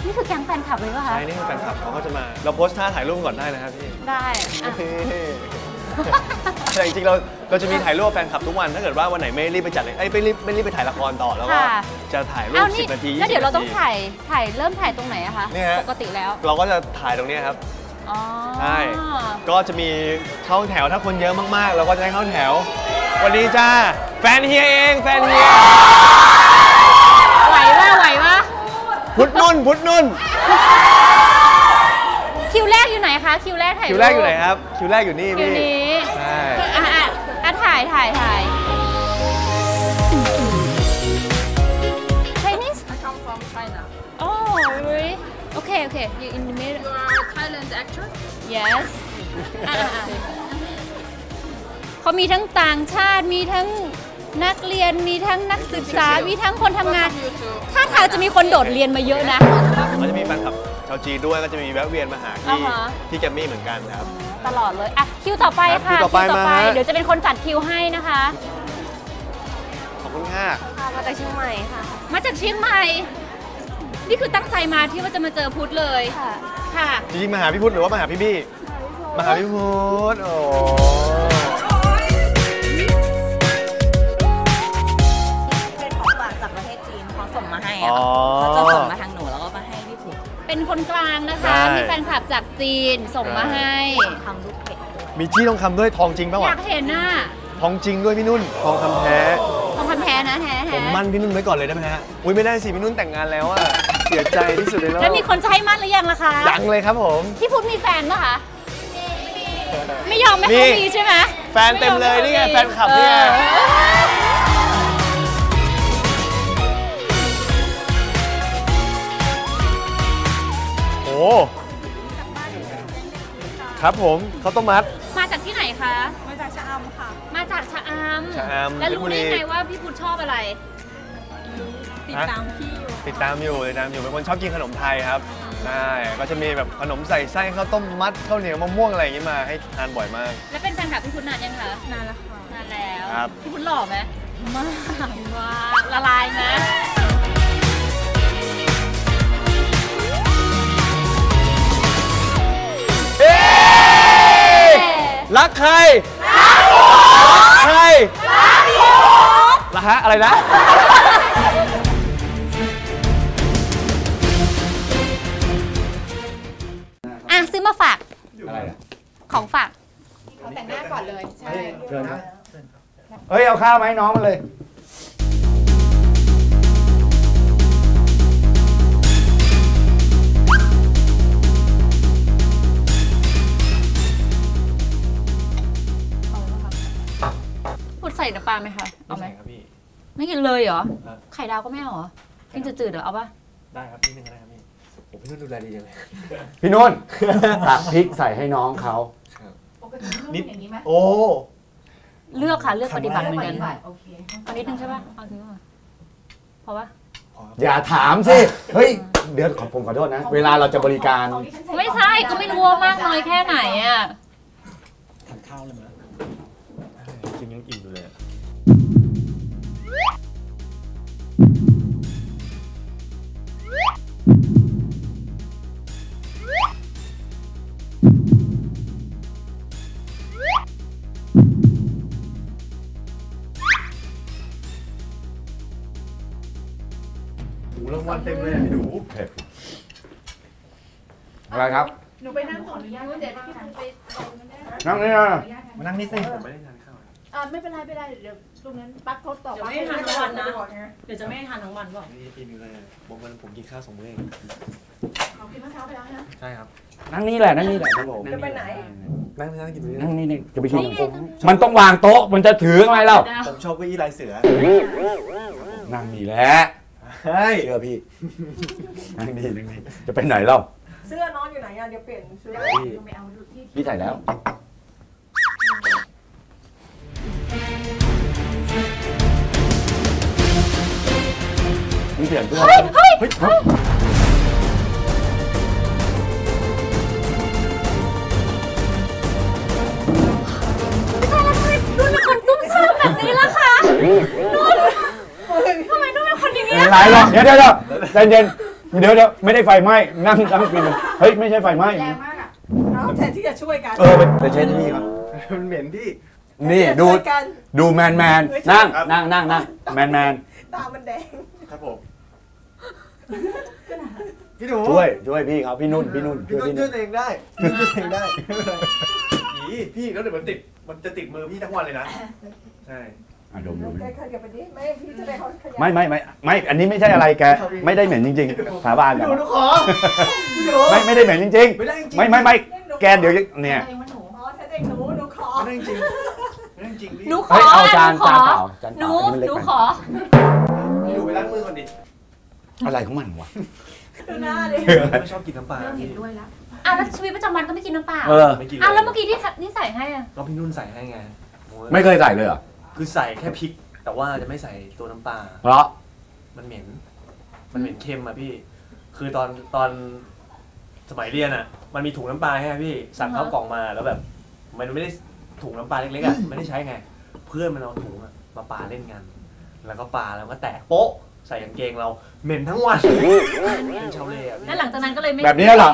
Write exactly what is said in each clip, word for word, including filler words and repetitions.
นี่คือแก๊งแฟนคลับเลยป่ะคะใช่นี่คือแฟนคลับเขาก็จะมาเราโพสท่าถ่ายรูปก่อนได้นะครับพี่ได้แต่จริงๆเราเราจะมีถ่ายรูปแฟนคลับทุกวันถ้าเกิดว่าวันไหนไม่รีบไปจัดเลยไอ้ไม่รีบไม่รีบไปถ่ายละครต่อแล้วก็จะถ่ายรูปสิบนาทีแล้วเดี๋ยวเราต้องถ่ายถ่ายเริ่มถ่ายตรงไหนอะคะปกติแล้วเราก็จะถ่ายตรงนี้ครับใช่ก็จะมีเข้าแถวถ้าคนเยอะมากๆเราก็จะให้เข้าแถววันนี้จ้าแฟนเฮียเองแฟนเฮียไหวป่ะไหวป่ะพุทธนุ่นพุทธนุ่นคิวแรกอยู่ไหนคะคิวแรกถ่ายคิวแรกอยู่ไหนครับคิวแรกอยู่นี่พี่ใช่อ่ะอ่ะถ่ายถ่ายถ่าย Chinese I come from China Oh really Okay okay you in the middle You are Thailand actor Yes เขามีทั้งต่างชาติมีทั้งนักเรียนมีทั้งนักศึกษามีทั้งคนทำงานถ้าทางจะมีคนโดดเรียนมาเยอะนะมันจะมีแฟนคลับชาวจีนด้วยก็จะมีแวะเวียนมาหาที่ที่แกมมี่เหมือนกันครับตลอดเลยอ่ะคิวต่อไปค่ะคิวต่อไปเดี๋ยวจะเป็นคนจัดคิวให้นะคะขอบคุณค่ะมาจากเชียงใหม่ค่ะมาจากเชียงใหม่นี่คือตั้งใจมาที่ว่าจะมาเจอพุทธเลยค่ะค่ะจริงๆมาหาพี่พุทธหรือว่ามาหาพี่บี้มาหาพี่พุทธโอ้ส่งมาให้อะเขาจะส่งมาทางหนูแล้วก็มาให้พี่พุทธเป็นคนกลางนะคะมีแฟนคลับจากจีนส่งมาให้ทำลูกเป็ดมีจี้ทองคำด้วยทองจริงป่ะวะอยากเห็นน่ะทองจริงด้วยพี่นุ่นทองคำแท้ทองคำแท้นะแท้ผมมั่นพี่นุ่นไว้ก่อนเลยได้ไหมฮะอุ้ยไม่ได้สิพี่นุ่นแต่งงานแล้วอะเสียใจที่สุดเลยแล้วมีคนจะให้มั่นหรือยังล่ะคะยังเลยครับผมพี่พุทธมีแฟนป่ะคะไม่ยอมไม่เขามีใช่ไหมแฟนเต็มเลยนี่ไงแฟนคลับนี่ไงโอ้ครับผมเขาต้มมัดมาจากที่ไหนคะมาจากชะอำค่ะมาจากชะอำชะอำแล้วรู้ได้ไงว่าพี่พุทธชอบอะไรติดตามพี่อยู่ติดตามอยู่ติดตามอยู่เป็นคนชอบกินขนมไทยครับใช่ก็จะมีแบบขนมใส่ไส้ข้าวต้มมัดข้าวเหนียวมะม่วงอะไรอย่างนี้มาให้ทานบ่อยมากแล้วเป็นแฟนคลับพี่พุทธนานยังคะนานแล้วค่ะนานแล้วครับพี่พุทธหล่อไหมมากมากละลายนะรักใครรักใครรักพี่รักฮะอะไรนะอ่ะซื้อมาฝากอะไรของฝากเขาแต่งหน้าก่อนเลยใช่เชิญนะเฮ้ยเอาข้าวมาให้น้องมาเลยใส่น้ำปลาไหมคะเอาไหมครับพี่ไม่กินเลยเหรอไข่ดาวก็ไม่เอาเหรอกินจืดๆเหรอเอาปะได้ครับพี่นึงก็ได้ครับพี่ผมพี่นุ่นดูแลดีจังเลยพี่นุ่นตักพริกใส่ให้น้องเขานิดโอ้เลือกค่ะเลือกปฏิบัติเหมือนกันเอานิดนึงใช่ปะเอานิดนึงพอปะอย่าถามสิเฮ้ยเดี๋ยวขอผมขอโทษนะเวลาเราจะบริการไม่ใช่ก็ไม่รู้ว่ามากน้อยแค่ไหนอ่ะทานข้าวเลยมั้ยกินยังอิ่มอยู่เลยหูรางวัลเต็มเลยพี่หนูอะไรครับหนูไปนั่งขออนุญาตเดี๋ยวพี่ไปนั่งนี่นะมานั่งนี่สิผมไม่ได้ทานข้าวอ่าไม่เป็นไรไม่เป็นไรเดี๋ยวตรงนั้นปักเขาต่อเดี๋ยวไม่ทานทั้งวันนะเดี๋ยวจะไม่ทานทั้งวันบอกนี่กินอยู่เลยบอกมันผมกินข้าวสองมื้อเองเอากินข้าวไปแล้วนะใช่ครับนั่งนี่แหละนั่งนี่แหละครับผมจะไปไหนนั่งนั่งกินนั่งนี่นี่จะไปกินผมมันต้องวางโต๊ะมันจะถือทำไมเล่าผมชอบเก้าอี้ลายเสือนั่งนี่แหละเชื่อพี่นั่งนี่นั่งนี่จะไปไหนเล่าเสื้อนอนอยู่ไหนอ่ะเดี๋ยวเปลี่ยนเสื้อพี่พี่ใส่แล้วนี่เปลี่ยนเสื้อเฮ้ยเฮ้ยนุ่นเป็นคนซุ่มซ่ามแบบนี้ล่ะคะนุ่นทำไมนุ่นเป็นคนอย่างนี้ไม่ไรหรอกเดี๋ยวเดี๋ยวใจเย็นเดี๋ยวเดี๋ยวไม่ได้ไฟไหม้นั่งนั่งกินเฮ้ยไม่ใช่ไฟไหม้แรงมากอ่ะเอาแทนที่จะช่วยกันเออไปเช็ดที่นี่ครับมันเหม็นพี่นี่ดูช่วยกันดูแมนแมนนั่งนั่งนั่งนั่งแมนแมนตามันแดงครับผมพี่หนูช่วยช่วยพี่เขาพี่นุ่นพี่นุ่นพี่ช่วยนุ่นพี่ช่นุ่วน ยตัวเองได้ช่วยตัวเองได้ไม่เป็นไรอีพี่แล้วเดี๋ยวมันติดมันจะติดมือพี่ทั้งวันเลยนะใช่อ่ะดมดมแกขยับไปดิไม่พี่จะได้เขาขยับไม่ไม่ไม่ไม่อันนี้ไม่ใช่อะไรแกไม่ได้เหม็นจริงๆสาบานพี่กัหนนูหนูขอพี่หนูไม่ไม่ได้เหม็นจริงไม่ได้จริงๆไม่ไม่ไม่แกเดี๋ยวเนี่ยเองว่าหนูอ๋อถ้าเด็กหนูหนูขอไม่ได้จริงไม่ได้จริงพี่หนูขเฮ้อยเอาจานหนูขอจานเปล่าจานหเปนูล่าอันนี้มันเล็กหนูไปขอพี่หนูไปล้างมือก่อนดิอะไรของมันวะดูหน้าดิไม่ชอบกินน้ำปลาเริ่มพี่เห็นด้วยแล้วอ้าวแล้วชีวิตประจำวันก็ไม่กินน้ำเปล่าเออไม่กินอ้าวแล้วเมื่อกี้ที่นี่ใส่ให้อ่ะก็พี่นุ่นใส่ให้ไงโอ้ยไม่เคยใส่เลยเหรอคือใส่แค่พริก แต่ว่าจะไม่ใส่ตัวน้ำปลาเพราะมันเหม็น มันเหม็นเค็มอะพี่ คือตอนตอนสมัยเรียนอะมันมีถุงน้ำปลาใช่ไหมพี่ สั่งข้าวกล่องมาแล้วแบบ มันไม่ได้ถุงน้ำปลาเล็กๆอะไม่ได้ใช้ไง เพื่อนมันเอาถุงอะมาปาเล่นกัน แล้วก็ปาแล้วก็แตกโป๊ะ ใส่กางเกงเรา เหม็นทั้งวันเป็นชาวเล่อะพี่แล้วหลังจากนั้นก็เลยไม่แบบนี้เหรอ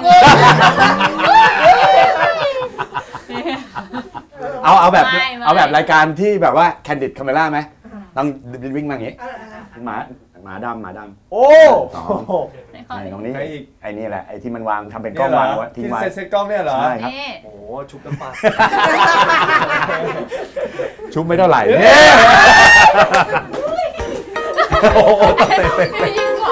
เอาเอาแบบไม่ไม่เอาแบบรายการที่แบบว่าแคนดิดคาเมล่าไหมต้องวิ่งมาอย่างงี้เออเออเออหมาหมาดำหมาดำโอ้สองไหนขอไอ้ตรงนี้ใครอีกไอ้นี่แหละไอ้ที่มันวางทำเป็นกล้องวางไว้ทิ้งไว้เซ็ตเซ็ตกล้องเนี่ยเหรอใช่ครับนี่โอ้โหชุบน้ำปลาชุบไม่เท่าไหร่เนี่ยโอ้โหไม่ยิ่งกว่า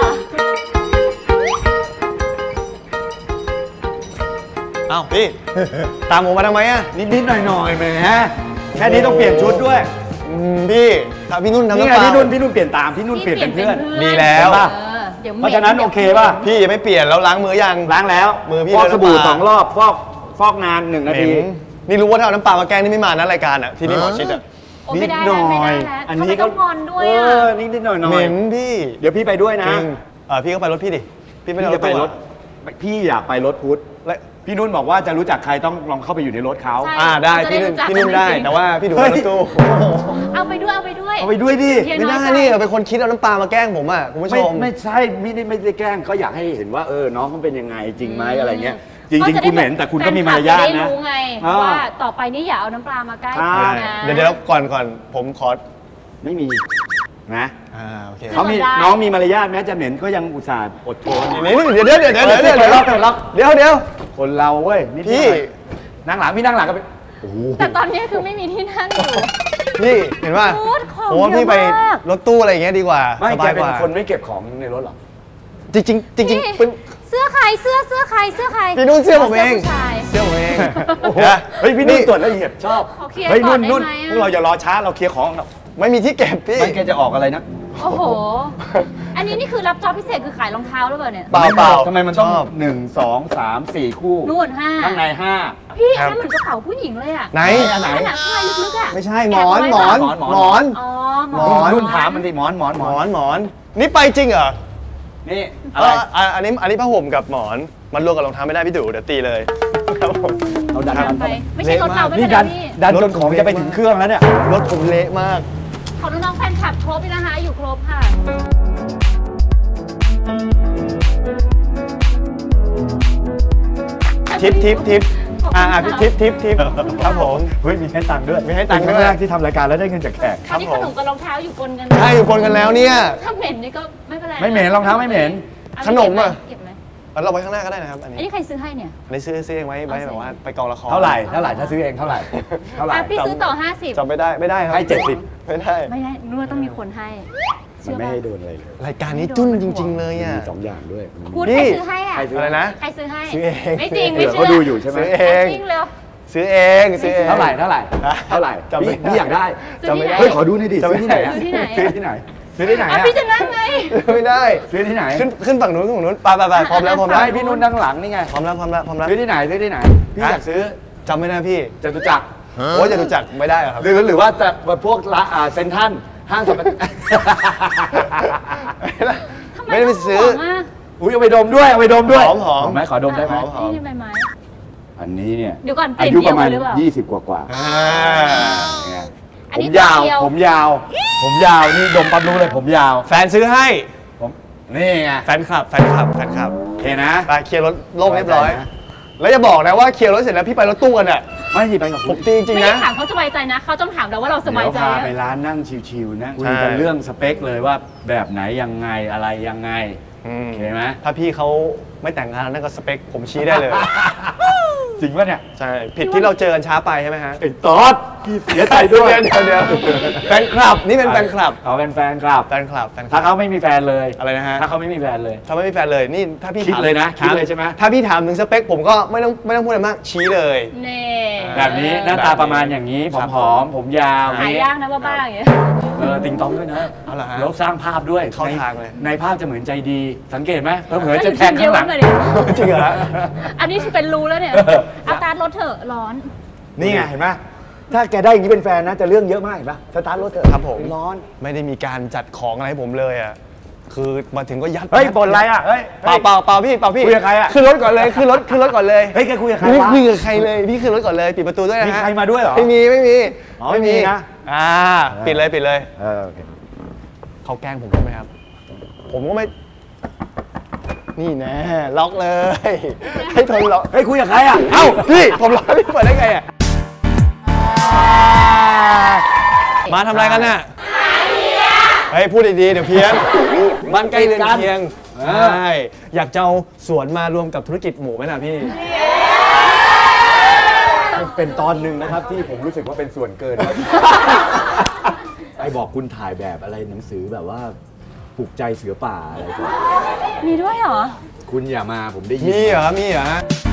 อ้าวพี่ ตามผมมาทำไมอะนิดนิดๆหน่อยหน่อยๆแหมแค่นี้ต้องเปลี่ยนชุดด้วยอืมพี่ถ้าพี่นุ่นทำนี่น้ำไงปลาพี่นุ่นพี่นุ่นเปลี่ยนตามพี่นุ่นเปลี่ยนเป็นเพื่อนดีแล้วเห็นป่ะเออเดี๋ยวเพราะฉะนั้นโอเคป่ะพี่ยังไม่เปลี่ยนแล้วล้างมือยังล้างแล้วมือพี่ฟอกเลยสบู่น้ำปลาสองรอบฟอกฟอกนานหนึ่งนาทีเหม็นนี่รู้ว่าถ้าเอาน้ำปลามาแกล้งนี่ไม่มานะรายการอะที่นี่หมอชิดอะโอ้ไม่ได้แล้วไม่ได้แล้วอันทำไมนี้ต้ก็องงอนด้วยเออ่ะอนิดนิดหน่อยหน่อเหยม็นพี่เดี๋ยวพี่ไปด้วยนะจริงเออพี่ก็ไปรถพี่ดิพี่ไม่พี่ได้จะไปตู้รอะถพี่อยากไปรถพุทธแล้วพี่นุ่นบอกว่าจะรู้จักใครต้องลองเข้าไปอยู่ในรถเขาใช่อ่าได้เราจะพี่นุ่นรู้จักพี่นุ่นได้จริงๆแต่ว่าพี่ดูไปรถตู้เอาไปด้วยเอาไปด้วยเอาไปด้วยดิเย็นไม่ได้นี่เป็นคนคิดเอาน้ำปลามาแกล้งผมอ่ะคุณผู้ชไม่มไม่ใช่ไม่ได้ไม่ได้แกล้งก็อยากให้เห็นว่าเออน้องเขาเป็นยังไงจริงไหมอะไรเงี้ยจริงจริงๆคุณเหม็นแต่คุณก็มีมารยาทแฟคลับจได้นะรู้ไงอ่าว่าต่อไปนี่อย่าเอาน้ำปลามาใกล้ใช่กันนะเดี๋ยวเดี๋ยวก่อนก่อนผมขอไม่มีนะอ่าโอเคเขามีน้องมีมารยาทแม้จะเหม็นก็ยังอุตส่าห์อดทนเดี๋ยวเดี๋ยวเดี๋ยวเดี๋ยวเดี๋ยวเดี๋ยวเปิดล็อกเปิดล็อกเดี๋ยวเดี๋ยวคนเราเว้ยนิดพี่หน่อยนั่งหลังพี่นั่งหลังก็ไปโอ้โหแต่ตอนนี้คือไม่มีที่นั่งอยู่พี่เห็นป่ะพูดของผมว่าพี่เยอะไปมากรถตู้อะไรอย่างเงี้ยดีกว่าไม่สแกบายเป็กนว่าคนไม่เก็บของในรถหรอจริงจริงๆจริงนี่ๆเป็นเสื้อใครเสื้อเสื้อใครเสื้อใครพี่นุ่นเสื้อผมเองผู้ชายเสื้อผมเองโอ้โหนะเฮ้ยพี่นุ่นตรวจละเอียดชอบขอเคลียร์เฮ้ยก่นุ่อนนได้นุ่นไหมพวกเราอย่ารอช้าเราเคลียร์ของไม่มีที่เก็บพี่ไม่แกจะออกอะไรนะโอ้โห อันนี้นี่คือรับจอบพิเศษคือขายรองเท้าหรือเปล่าเนี่ยเปล่าเปล่าทำไมมันต้องชอบหนึ่งสองสามสี่คู่นู่นห้าข้างในห้าพี่ครับนั่นเหมือนกระเป๋าผู้หญิงเลยอ่ะไหนอันไหนขนาดข้างในลึกๆอ่ะไม่ใช่หมอนหมอนหมอนหมอนหมอนอ๋อหมหมออนนนุ่นถามมันดิหมอนหมอนหหมมออน นหมอน นี่ไปจริงเหรอนี่เออะไรออ่ะอันนี้อันนี้ผ้าห่มกับหมอน มันรวมกับรองเท้าไม่ได้พี่ดูเดี๋ยวตีเลยครับผมเอาดันดันไปไม่ใช่รถเราไม่นี่เป็นไรดันพี่ดันจนของจะไปถึงเครื่องแล้วเนี่ยรถผมเละมากของน้องๆแฟนคลับครบเลยนะคะ อยู่ครบค่ะทิปทิปทิปอ่าอ่าทิปทิปทิปครับผมเฮ้ยมีให้ตังค์ด้วยมีให้ตังค์ด้วยเป็นครั้แรกที่ทำรายการแล้วได้เงินจากแขกตอนนี้ขนมกับรองเท้าอยู่ปนกันใช่อยู่ปนกันแล้วเนี่ยถ้าเหม็นนี่ก็ไม่เป็นไรไม่เหม็นรองเท้าไม่เหม็นเาขนมอะเก็บไหมเอาเราไว้ข้างหน้าก็ได้นะครับอันอันนี้นี้ใครซื้อให้เนี่ยอันนี้ซื้อซื้อเองไว้ไว้แบบว่าไปกองละครเท่าไหร่เท่าไหร่ถ้าซื้อเองเท่าไหร่เท่าไหร่อ่ะพี่ซื้อต่อห้าสิบจำไม่ได้ไม่ได้ครับให้เจ็ดสิบไม่ได้ไม่ได้นวดต้องมีคนให้มันเชื่อไม่ป่ะให้โดนอะไรเลยรายการนี้จุ้นจริง ๆ เลยอ่ะมีสองอย่างด้วยพูดนี่ใครซื้อให้อ่ะใครซื้อะไรนะใครซื้อให้ซื้อเองไม่จริงเผื่ไม่อเชื่เขาดูอยู่ใช่ไหมซื้อเองจริงเลยซื้อเองซื้อเองเท่าไหร่เท่าไหร่อ่ะเท่าไหร่จำไม่พี่ได้พี่อยากได้ซื้อที่ไหนเฮ้ยขอดูหน่อยดิจำไม่ซื้อที่ไหนอะซื้อที่ไหนซื้อที่ไหนซื้อที่ไหนอ่ะอะพี่จะนั่งไงไม่ได้ซื้อที่ไหนขึ้นขึ้นฝั่งนู้นขึ้นฝั่งนู้นไปไปไปพร้อมแล้วพร้อมแล้วได้พี่นุ่นนั่งหลังนี่ไงพร้อมแล้วพร้อมแล้วพร้อมแล้วซื้อที่ไหนซื้อที่ไหนพี่ฮะอยากซื้อจำไม่ได้พี่จตุจักรโอ้ยจะรู้จักไม่ได้เหรอครับหรือหรือว่าจะพวกร้านอ่าเซ็นทรัลห้างสรรพทำไมไม่ได้ไปต้องซื้อห่วงอ่ะอุ้ยเอาไปดมด้วยเอาไปดมด้วยหอมหอมไหมขอดมได้ไหมหอมหอมนี่ใบไม้อันนี้เนี่ยเดี๋ยวก่อนเปลี่อายนยุเดีปยวระมาณหรือเปล่ายี่สิบกว่ากว่าอ่าเนี่ยอันผนี้มยาวเดียวผมยาว ผมยาวนี่ดมปั๊บรู้เลยผมยาวแฟนซื้อให้ผมนี่ไงแฟนคลับแฟนคลับแฟนคลับโอเคนะไปเคลียร์รถโล่งเรียบร้อย แล้วจะบอกนะว่าเคลียร์รถเสร็จแล้วพี่ไปรถตู้กันอ่ะไม่สิไปกับผผม มจริงจริงไม่ๆได้นะถามเขาสบายใจนะ เขาต้องถามเราว่าเราสบายใจเดี๋ยวพาอะไปร้านนั่งชิวๆนะคุใช่ยกันเรื่องสเปคเลยว่าแบบไหนยังไงอะไรยังไงอืมโอเคไหมถ้าพี่เขาไม่แต่งงานแล้วนั่นก็สเปคผมชี้ได้เลยจริงปะเนี่ยใช่ ผิดที่เราเจอกันช้าไปใช่ไหมฮะไอ้ตอดพี่เสียใจด้วยเดี๋ยวเดี๋ยวแฟนคลับ นี่เป็นแฟนคลับเอาเป็นแฟนคลับแฟนคลับแฟนคลัถ้าบเขาไม่มีแฟนเลยอะไรนะฮะถ้าเขาไม่มีแฟนเลยถ้าไม่มีแฟนเลย นี่ถ้าพี่คิดถามเลยนะถามคิดเลยใช่ไหมถ้าพี่ถามถึงสเปคผมก็ไม่ต้องไม่ต้องพูดอะไรมาก ชี้เลยเน่แบบนี้หน้าตาประมาณอย่างนี้ผครับอมๆผมยาวหายากนะบ้าๆอย่างเงี้ยเออติงตองด้วยนะเอาเหรอฮะแล้วสร้างภาพด้วยเข้าในทางเลยในภาพจะเหมือนใจดี สังเกตไหมเผลอๆจะแทงเยข้างหลังอะเลยดิจริงเหรอฮะอันนี้เป็นรูแล้วเนี่ยเอาตาร์ทรถเถอะร้อนนี่ไงเห็นไหมถ้าแกได้อย่างนี้เป็นแฟนนะจะเรื่องเยอะมากเห็นปะสตาร์ทรถเถอะครับผมร้อนไม่ได้มีการจัดของอะไรให้ผมเลยอ่ะ คือมาถึงก็ยัดเฮ้ยบ่นอะไรอ่ะเฮ้ยเปล่าเปล่าเปล่าพี่เปล่าพี่คุยกับใครอะขึ้นรถก่อนเลยขึ้นรถขึ้นรถก่อนเลยเฮ้ยแกคุยกับใครไม่วะคุยกับใครเลยพี่ขึ้นรถก่อนเลยปิดประตูด้วยนะมีฮะใครมาด้วยเหรอไม่มีไม่มีอ๋อไม่มีนะอ่าปิดเลยปิดเลยเออโอเคเขาแกล้งผมใช่ไหมครับ ผมก็ไม่ นี่แน่ล็อกเลย ให้ทนล็อกเฮ้ยคุยกับใครอ่ะเอ้าพี่ผมล็อกพี่เปิดได้ไงอ่ะมาทำอะไรกันน่ะเฮ้ยพูดดีๆเดี๋ยวเพี้ยนบ้านใกล้เรือนเคียงใช่อยากจะเอาสวนมารวมกับธุรกิจหมูไหมล่ะพี่เป็นตอนหนึ่งนะครับที่ผมรู้สึกว่าเป็นส่วนเกิน ไอ้บอกคุณถ่ายแบบอะไรหนังสือแบบว่าปลุกใจเสือป่าอะไรก่อนมีด้วยเหรอคุณอย่ามาผมได้ยินมีเหรอมีเหรอ